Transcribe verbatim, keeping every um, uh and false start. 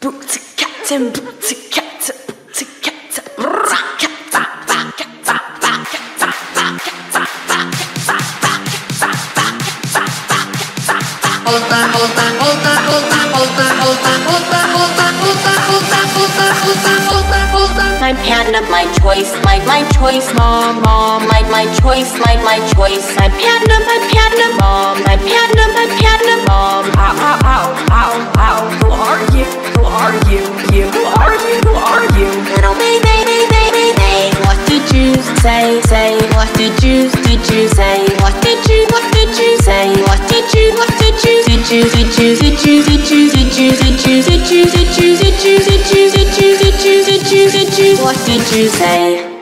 My panda, my choice, my my choice, mom, mom, my my choice, my my choice. My panda, my panda, mom, my panda, my panda, mom. Ow, ow, ow, ow, ow. Who are you? Who are you? You? Who are you? Who are you? Little baby, baby, baby, baby. What did you say? Say. What did you? Did you say? What did you? What did you say? What did you? What did you? Did you? Did you? Did you? Did you? Did you? Did you? Did you? Did you? Did you? Did you? Did you? Did you? Did you? Did you? What did you say?